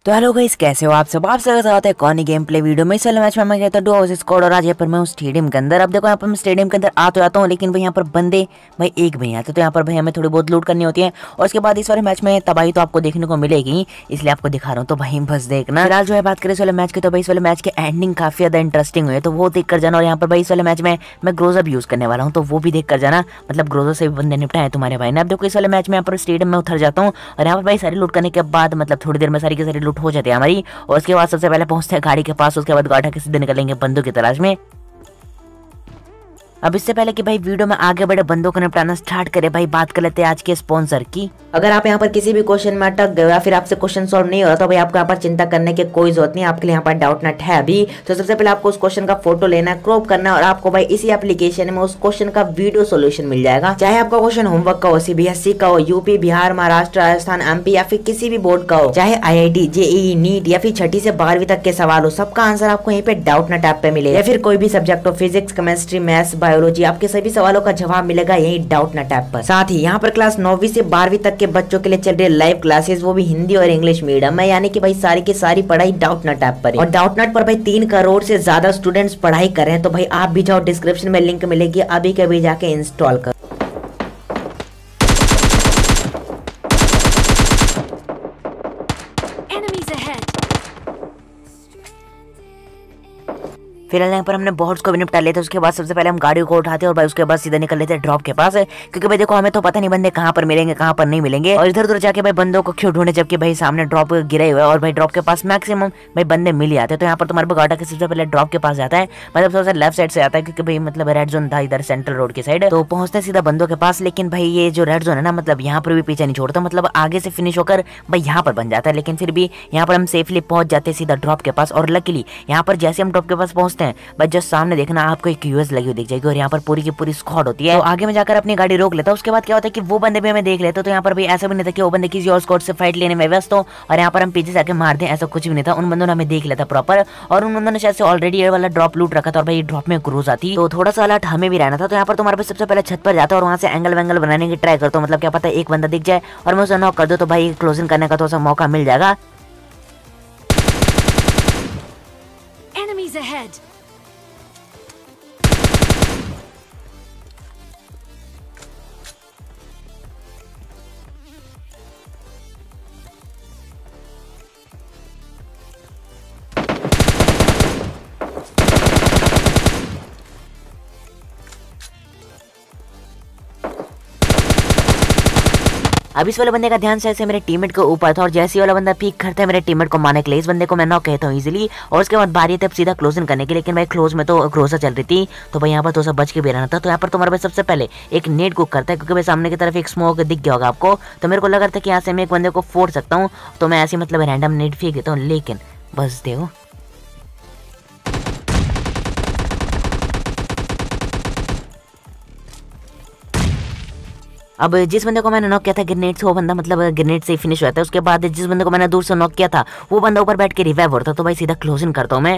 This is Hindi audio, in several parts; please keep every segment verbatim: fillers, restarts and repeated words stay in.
तो हेलो गाइस, कैसे हो आप सब। आप स्वागत होता है कौन गेम प्ले वीडियो में। चलो मैच में मैं कहता हूँ डू वर्सेस स्क्वाड और आज यहाँ पर मैं हूँ स्टेडियम के अंदर। अब देखो यहाँ पर मैं स्टेडियम के अंदर आ तो जाता हूँ, लेकिन भाई यहाँ पर बंदे भाई एक भी नहीं आते। तो यहाँ पर भाई हमें थोड़ी बहुत लूट करनी होती है और उसके बाद इस वाले मैच में तबाही तो आपको देखने को मिलेगी, इसलिए आपको दिखा रहा हूँ। तो भाई बस देखना। फिलहाल जो है बात करें इस वाले मैच की, तो भाई इस वाले मैच की एंडिंग काफी ज्यादा इंटरेस्टिंग हुई है, तो वो देख कर जाना। और यहाँ पर भाई इस वाले मैच में मैं ग्रोजा भी यूज करने वाला हूँ, तो वो भी देख कर जाना। मतलब ग्रोजा से भी बंदे निपटाए तुम्हारे भाई ने। अब देखो इस वाले मैच में यहाँ पर स्टेडियम में उतर जाता हूँ और यहाँ पर भाई सारी लूट करने के बाद मतलब थोड़ी देर में सारी की सारी लूट हो जाती है हमारी। और उसके बाद सबसे पहले पहुंचते हैं गाड़ी के पास, उसके बाद गाड़ी के सीधे निकलेंगे बंदूक की तलाश में। अब इससे पहले कि भाई वीडियो में आगे बढ़े बंदों को निपटाना स्टार्ट करे, भाई बात कर लेते हैं आज के स्पॉन्सर की। अगर आप यहाँ पर किसी भी क्वेश्चन में अटक गए या फिर आपसे क्वेश्चन सॉल्व नहीं हो रहा, तो भाई आपको यहाँ पर चिंता करने की कोई जरूरत नहीं है। आपके लिए यहाँ पर डाउट नट है अभी। तो सबसे पहले आपको उस क्वेश्चन का फोटो लेना है, क्रॉप करना है और आपको भाई इसी एप्लीकेशन में उस क्वेश्चन का वीडियो सोल्यूशन मिल जाएगा। चाहे आपका क्वेश्चन होमवर्क का हो, सीबीएसई का हो, यूपी, बिहार, महाराष्ट्र, राजस्थान, एमपी या फिर किसी भी बोर्ड का हो, चाहे आईआईटी, जेईई, नीट या फिर छठी से बारहवीं तक के सवाल हो, सबका आंसर आपको यहीं पे डाउट नट ऐप पे मिलेगा। या फिर कोई भी सब्जेक्ट हो, फिजिक्स, केमिस्ट्री, मैथ्स, बायोलॉजी, आपके सभी सवालों का जवाब मिलेगा यही डाउट नट ऐप पर। साथ ही यहाँ पर क्लास नौवीं से बारहवीं तक के बच्चों के लिए चल रही लाइव क्लासेस, वो भी हिंदी और इंग्लिश मीडियम में, यानी कि भाई सारी की सारी पढ़ाई डाउट नट ऐप पर। और डाउट नट पर भाई तीन करोड़ से ज्यादा स्टूडेंट्स पढ़ाई कर रहे हैं। तो भाई आप भी जाओ, डिस्क्रिप्शन में लिंक मिलेगी, अभी के अभी जाके इंस्टॉल कर। फिलहाल यहाँ पर हमने बॉट्स को भी निपटा लिया था। उसके बाद सबसे पहले हम गाड़ी को उठाते हैं और भाई उसके बाद सीधा निकल लेते हैं ड्रॉप के पास, क्योंकि भाई देखो हमें तो पता नहीं बंदे कहाँ पर मिलेंगे कहाँ पर नहीं मिलेंगे। और इधर उधर जाके भाई बंदों को क्यों ढूंढे, जबकि भाई सामने ड्रॉप गिरे हुए और भाई ड्रॉप के पास मैक्सिमम भाई बंदे मिल ही आते हैं। तो यहाँ पर तुम्हारे गाड़ा के सबसे पहले ड्रॉप के पास जाता है, मतलब सबसे लेफ्ट साइड से आता है, क्योंकि भाई मतलब रेड जोन था इधर सेंट्रल रोड की साइड। तो पहुंचते सीधा बंदों के पास। लेकिन भाई ये जो रेड जोन है ना, मतलब यहाँ पर भी पीछे नहीं छोड़ता, मतलब आगे से फिनिश होकर भाई यहाँ पर बन जाता है। लेकिन फिर भी यहाँ पर हम सेफली पहुंच जाते हैं सीधा ड्रॉप के पास। और लकीली यहाँ पर जैसे हम ड्रॉप के पास पहुंचते हैं, भाई जस्ट सामने देखना आपको एक यूएस लगी हुई दिख जाएगी और यहाँ पर पूरी की पूरी स्क्वाड होती है। तो आगे में जाकर अपनी गाड़ी रोक लेता हूं। उसके बाद क्या होता है कि वो बंदे भी हमें देख लेते। तो यहाँ पर भी ऐसा भी नहीं था कि वो बंदे किसी और स्क्वाड से फाइट लेने में व्यस्त हो और यहाँ पर हम पीछे से आके मार दें, ऐसा कुछ भी नहीं था। उन बंदों ने हमें देख लिया था प्रॉपर, और उन बंदों ने शायद से ऑलरेडी ये वाला ड्रॉप लूट रखा था और भाई ड्रॉप में क्रूज आती, तो थोड़ा सा अलर्ट हमें भी रहना था। तो यहाँ पर तुम्हारे पास सबसे पहले छत पर जाता है और वहाँ से एंगल वेंगल बनाने की ट्राई करता हूँ, मतलब क्या पता एक बंदा दिख जाए और मैं उसे नॉक कर दूं, तो भाई क्लोजिंग करने का थोड़ा सा मौका मिल जाएगा। अब इस वाले बंदे का ध्यान से मेरे टीममेट के ऊपर था और जैसे वाला बंदा पीक करता है मेरे टीममेट को मारने के लिए, इस बंदे को मैं नॉक कहता हूँ इजीली। और उसके बाद बारी तब सीधा क्लोजिंग करने की, लेकिन भाई क्लोज में तो ग्रोजा चल रही थी, तो भाई यहाँ पर तो सब बच के भी रहना था। तो यहाँ पर तुम्हारे भाई सबसे पहले एक नेट कुक करता है, क्योंकि भाई सामने की तरफ एक स्मोक दिख गया होगा आपको। तो मेरे को लग रहा था कि यहाँ से मैं एक बंदे को फोड़ सकता हूँ, तो मैं ऐसे मतलब रैंडम नेट फेंक देता हूँ, लेकिन बस देखो अब जिस बंदे को मैंने नॉक किया था ग्रेनेड से, वो बंदा मतलब ग्रेनेड से ही फिनिश हुआ था। उसके बाद जिस बंदे को मैंने दूर से नॉक किया था वो बंदा ऊपर बैठ के रिवाइव हो रहा था। तो भाई सीधा क्लोजिंग करता हूँ मैं।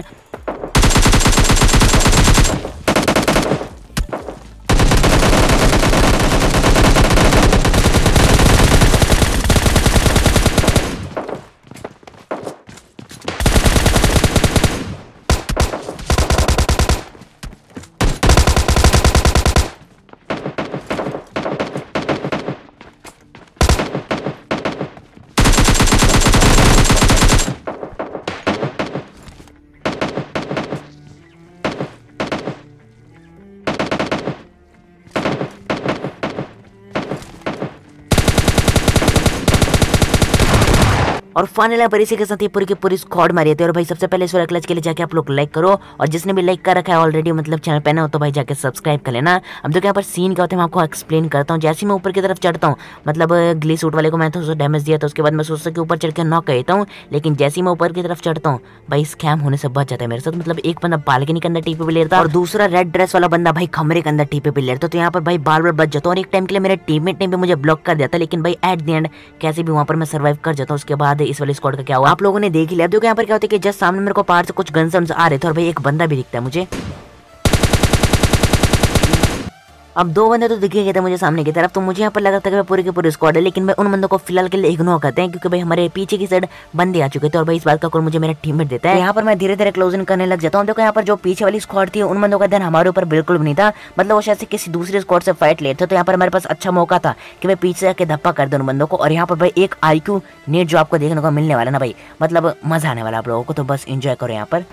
और फाइनल पर इसी के साथ ही पूरी की पूरी स्क्वाड मारी थी। और भाई सबसे पहले इस वाले क्लच के लिए जाके आप लोग लाइक करो, और जिसने भी लाइक कर रखा है ऑलरेडी मतलब चैनल पे ना हो, तो भाई जाके सब्सक्राइब कर लेना। अब देखो यहाँ पर सीन क्या होता है मैं आपको एक्सप्लेन करता हूँ। जैसे मैं ऊपर की तरफ चढ़ता हूँ, मतलब ग्ली सूट वाले को मैं थोड़ा सा डैमेज दिया था, उसके बाद मैं सोचता कि ऊपर चढ़ के नॉक कहता हूँ, लेकिन जैसे ही मैं ऊपर की तरफ चढ़ता हूँ भाई स्कैम होने से बच जाता है मेरे साथ। मतलब एक बंदा बालकनी के अंदर टीपे पे लेता और दूसरा रेड ड्रेस वाला बंदा भाई कमरे के अंदर टीपे पे लेता। तो यहाँ पर भाई बार बार बच जाता हूँ और एक टाइम के लिए मेरे टीममेट ने भी मुझे ब्लॉक कर दिया था, लेकिन भाई एट द एंड कैसे भी वहाँ पर मैं सर्वाइव कर जाता हूँ। उसके बाद इस वाले स्क्वाड का क्या हुआ आप लोगों ने देख ही लिया। देखो यहाँ पर क्या होता है कि जस्ट सामने मेरे को पार से कुछ गन सम्स आ रहे थे और भाई एक बंदा भी दिखता है मुझे। अब दो बंदे तो दिखे गए थे मुझे सामने की तरफ, तो मुझे यहाँ पर लगा था कि पूरी की पूरी स्क्वाड है, लेकिन भाई उन बंदों को फिलहाल के लिए इग्नोर करते हैं क्योंकि भाई हमारे पीछे की साइड बंदे आ चुके थे और भाई इस बात का कॉल मुझे मेरा टीममेट देता है। यहाँ पर मैं धीरे धीरे क्लोजिंग करने लग जाता हूँ। देखो यहाँ पर जो पीछे वाली स्क्वाड थी उन बंदों का ध्यान हमारे ऊपर बिल्कुल भी नहीं था, मतलब वो शायद से किसी दूसरे स्क्वाड से फाइट ले थे। तो यहाँ पर हमारे पास अच्छा मौका था कि भाई पीछे आके धप्पा कर दे उन बंदों को। और यहाँ पर भाई एक आईक्यू नेट जो आपको देखने को मिलने वाला ना भाई, मतलब मजा आने वाला आप लोगों को, तो बस एंजॉय करो यहाँ पर।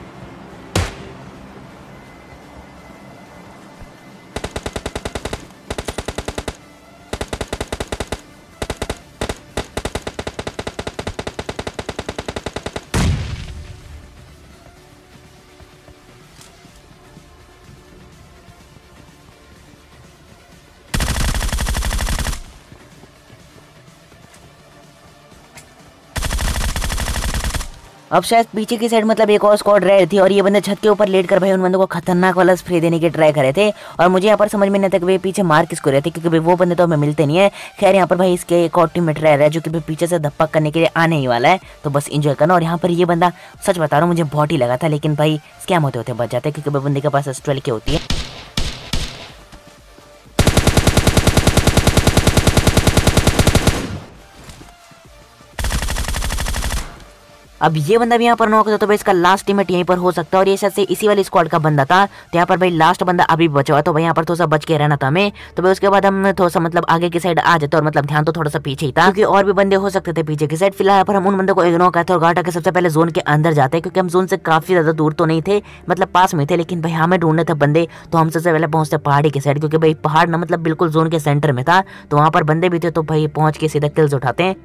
अब शायद पीछे की साइड मतलब एक और स्क्वाड रह थी और ये बंदे छत के ऊपर लेट कर भाई उन बंदों को खतरनाक वाला स्प्रे देने की ट्राई कर रहे थे। और मुझे यहाँ पर समझ में नहीं आता कि भाई पीछे मार किसको रहे थे, क्योंकि भाई वो बंदे तो हमें मिलते नहीं है। खैर यहाँ पर भाई इसके एक और टीममेट रह रहा है जो कि भाई पीछे से धप्पा करने के लिए आने ही वाला है, तो बस इंजॉय करना। और यहाँ पर ये बंदा सच बता रहा हूँ मुझे बहुत ही लगा था, लेकिन भाई स्कैम होते होते बच जाते क्योंकि भाई बंदे के पास एस्ट्रेल की होती है। अब ये बंदा भी यहाँ पर नॉक होता तो भाई इसका लास्ट टीममेट यहीं पर हो सकता है और ये शायद से इसी वाली स्क्वाड का बंदा था। तो यहाँ पर भाई लास्ट बंदा अभी बचा हुआ, तो भाई यहाँ पर थोड़ा सा बच के रहना था हमें। तो भाई उसके बाद हम थोड़ा सा मतलब आगे की साइड आ जाते और मतलब ध्यान तो थोड़ा सा पीछे ही था क्योंकि और भी बंदे हो सकते थे पीछे की साइड। फिलहाल पर हम उन बंदों को इग्नोर करते और घाटा के सबसे पहले जोन के अंदर जाते हैं क्योंकि हम जोन से काफी ज्यादा दूर तो नहीं थे, मतलब पास में थे, लेकिन भाई हमें ढूंढने थे बंदे। तो हम सबसे पहले पहुंचते पहाड़ी की साइड क्योंकि भाई पहाड़ ना मतलब बिल्कुल जोन के सेंटर में था, तो वहां पर बंदे भी थे, तो भाई पहुंच के सीधा किल्स उठाते हैं।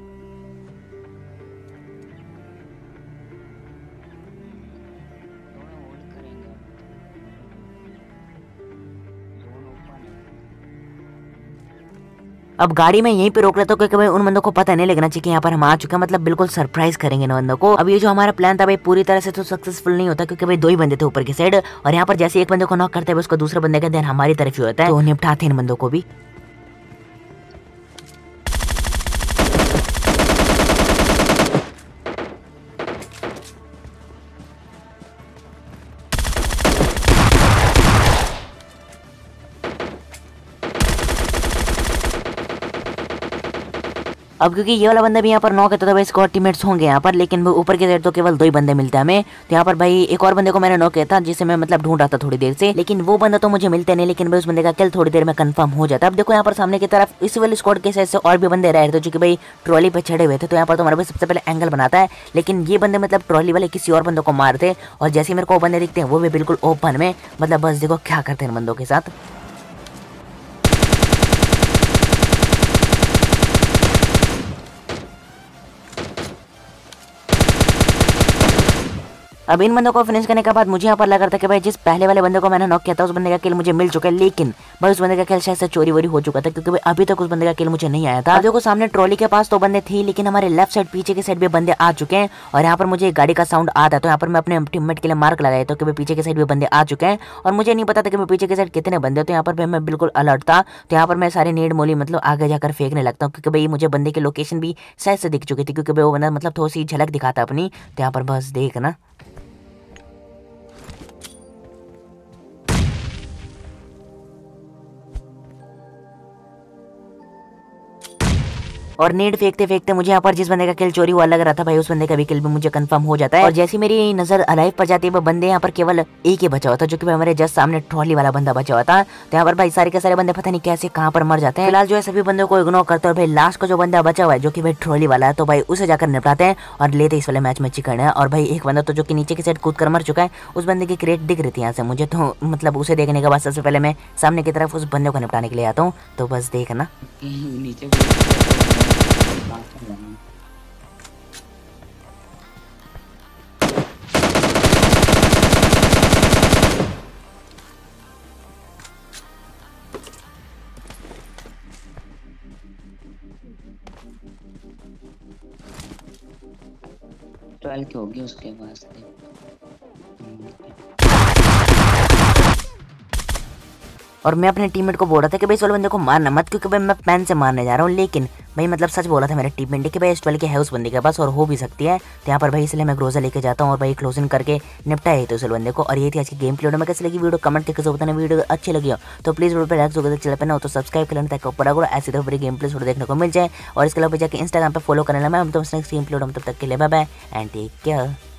अब गाड़ी में यहीं पे रोक लेता हूँ क्योंकि भाई उन बंदों को पता नहीं लगना चाहिए कि यहाँ पर हम आ चुके हैं, मतलब बिल्कुल सरप्राइज करेंगे इन बंदों को। अब ये जो हमारा प्लान था भाई पूरी तरह से तो सक्सेसफुल नहीं होता क्योंकि भाई दो ही बंदे थे ऊपर की साइड, और यहाँ पर जैसे एक बंदे को नॉक करते हैं उसको दूसरे बंदे का ध्यान हमारी तरफ ही होता है, तो निपटाते हैं इन बंदों को भी। अब क्योंकि ये वाला बंदा भी यहाँ पर नॉक है तो भाई स्क्वाड टीममेट्स होंगे यहाँ पर, लेकिन ऊपर की साइड तो केवल दो ही बंदे मिलते हैं हमें। तो यहाँ पर भाई एक और बंदे को मैंने नॉक किया था जिसे मैं मतलब ढूंढ रहा था थोड़ी देर से, लेकिन वो बंदा तो मुझे मिलते नहीं, लेकिन भाई उस बंदे का किल थोड़ी देर में कंफर्म हो जाता। अब देखो यहाँ पर सामने की तरफ इस वाली स्क्वाड के साइड से और भी बंदे रह रहे थे जो कि भाई ट्रॉली पे चढ़े हुए थे। तो यहाँ पर तो हमारे भाई सबसे पहले एंगल बनाता है, लेकिन ये बंदे मतलब ट्रॉली वाले किसी और बंदों को मारते और जैसे मेरे को बंदे दिखते हैं वो भी बिल्कुल ओपन में, मतलब बस देखो क्या करते हैं बंदों के साथ। अब इन बंदों को फिनिश करने के बाद मुझे यहाँ पर लगा था कि भाई जिस पहले वाले बंदे को मैंने नॉक किया था उस बंदे का किल मुझे मिल चुका है, लेकिन भाई उस बंदे का किल शायद से चोरी वोरी हो चुका था क्योंकि भाई अभी तक उस बंदे का किल मुझे नहीं आया था। देखो सामने ट्रॉली के पास तो बंदे थे, लेकिन हमारे लेफ्ट साइड पीछे की साइड भी बंदे आ चुके हैं और यहाँ पर मुझे एक गाड़ी का साउंड आता है। तो यहाँ पर मैं अपने टीममेट के लिए मार्क लगाया था कि पीछे की साइड भी बंदे आ चुके हैं और मुझे नहीं पता था कि मैं पीछे की साइड कितने बंदे, तो यहाँ पर मैं बिल्कुल अलर्ट था। तो यहाँ पर मैं सारे नीड मोली मतलब आगे जाकर फेंकने लगता हूँ क्योंकि भाई मुझे बंदे की लोकेशन भी शायद से दिख चुकी थी क्योंकि भाई वो बंदा मतलब थोड़ी सी झलक दिखाता अपनी। तो यहाँ पर बस देखना और नीड फेंकते फेंकते मुझे यहाँ पर जिस बंदे का किल चोरी हुआ लग रहा था भाई उस बंदे का भी किल भी मुझे कंफर्म हो जाता है। और जैसी मेरी नजर अलाइव पर जाती है वो बंदे यहाँ पर केवल एक ही बचा हुआ था जो कि भाई हमारे जस्ट सामने ट्रॉली वाला बंदा बचा हुआ था। तो यहाँ पर भाई सारे के सारे बंदे पता नहीं कैसे कहाँ पर मर जाते हैं। फिलहाल जो है सभी बंदों को इग्नोर करते हैं और भाई लास्ट का जो बंदा बचा हुआ है जो कि भाई ट्रॉली वाला है, तो भाई उसे जाकर निपटाते हैं और लेते इस वाले मैच में चिकन है। और भाई एक बंदा तो जो कि नीचे की साइड कूद कर मर चुका है, उस बंदे की क्रेट दिख रही थी यहाँ से मुझे, तो मतलब उसे देखने के बाद सबसे पहले मैं सामने की तरफ उस बंदे को निपटाने के लिए आता हूँ। तो बस देखना नीचे ट्वेल्व की होगी उसके पास। और मैं अपने टीममेट को बोल रहा था कि भाई इस वाले बंदे को मारना मत क्योंकि भाई मैं पेन से मारने जा रहा हूँ, लेकिन भाई मतलब सच बोला था मेरे टीममेट ने कि भाई इस ट्वेल्व की है उस बंदे के पास और हो भी सकती है। तो यहाँ पर भाई इसलिए मैं ग्रोजा लेके जाता हूँ और भाई क्लोजिंग करके निपटा है तो उस बंदे को। और ये थी आज की गेम प्ले में कैसे लगी वीडियो कमेंट करके जो बताना, वीडियो अच्छी लगी हो तो प्लीज वीडियो पर लाइक जो चैनल पर ना हो तो सब्सक्राइब कर लेना ताकि ऊपर अगर ऐसी तो बड़ी गेम प्ले देखने को मिल जाए। और इसके अलावा जाकर इंस्टाग्राम पर फॉलो करना मैं हम तो नेक्स्ट गेम प्ले तब तक के लिए bye bye and take care.